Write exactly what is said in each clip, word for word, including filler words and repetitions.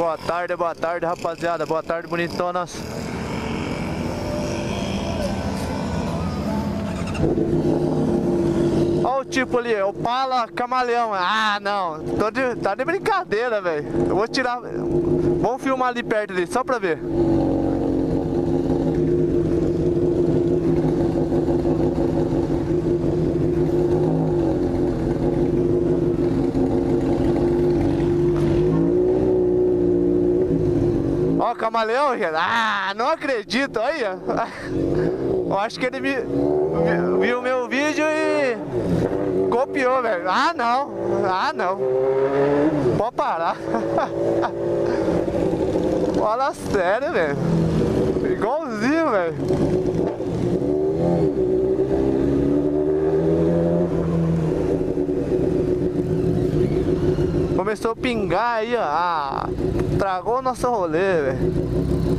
Boa tarde, boa tarde, rapaziada. Boa tarde, bonitonas. Olha o tipo ali, Opala camaleão. Ah, não. Tô de, tá de brincadeira, velho. Eu vou tirar. Vamos filmar ali perto dele, só pra ver. Ó, camaleão, gente. Ah, não acredito, olha. Eu acho que ele me, me, viu meu vídeo e copiou, velho. Ah, não. Ah, não. Pode parar. Fala sério, velho. Igualzinho, velho. Começou a pingar aí, ó. Ah, tragou o nosso rolê, velho.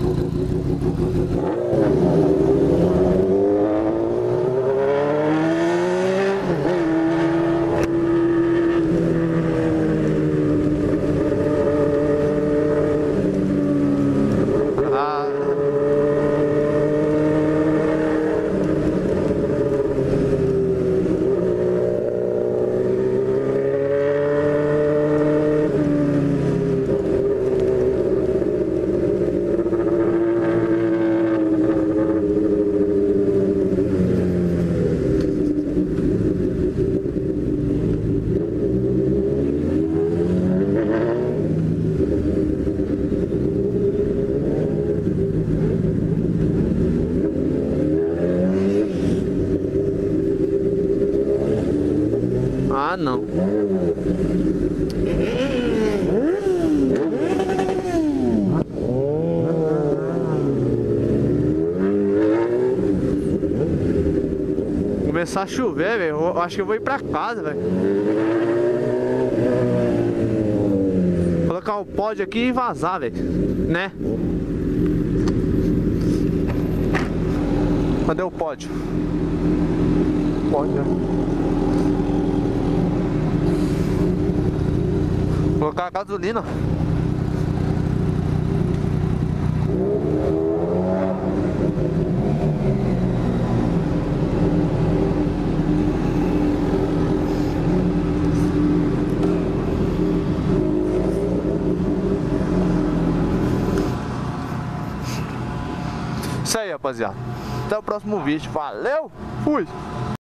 Ah, não. Começar a chover, velho. Eu acho que eu vou ir pra casa, velho. Colocar o pódio aqui e vazar, velho. Né? Cadê o pódio? Pódio, né? Colocar a gasolina. Isso aí, rapaziada. Até o próximo vídeo. Valeu! Fui!